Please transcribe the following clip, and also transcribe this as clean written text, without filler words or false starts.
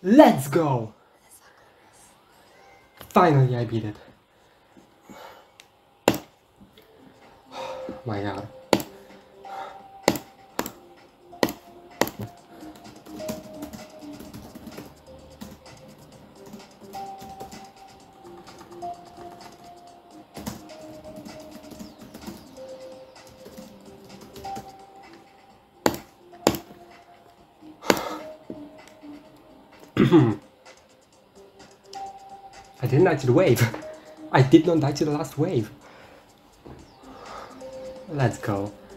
Let's go! Finally I beat it. My god. I didn't die to the wave. I did not die to the last wave. Let's go.